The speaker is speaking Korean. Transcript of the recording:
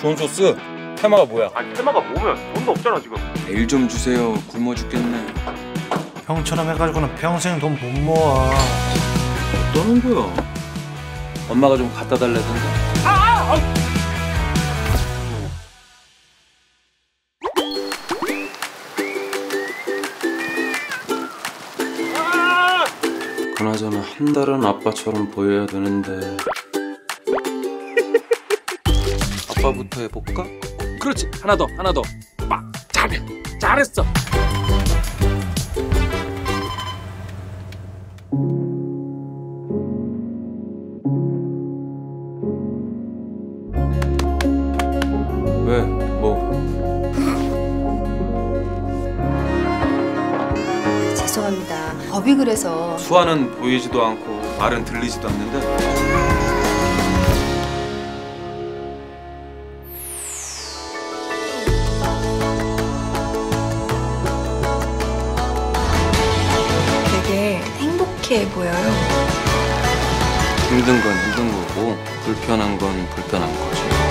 좋은 소스. 테마가 뭐야? 아니 테마가 뭐면 돈도 없잖아 지금. 일 좀 주세요. 굶어 죽겠네. 형처럼 해가지고는 평생 돈 못 모아. 어떠는 거야? 엄마가 좀 갖다 달래던데. 그나저나 한 달은 아빠처럼 보여야 되는데. 아빠부터 해볼까? 그렇지. 하나 더. 빡. 잘했어. 왜? 뭐? 죄송합니다. 법이 그래서. 수아는 보이지도 않고 말은 들리지도 않는데. 되게 행복해 보여요. 힘든 건 힘든 거고 불편한 건 불편한 거지.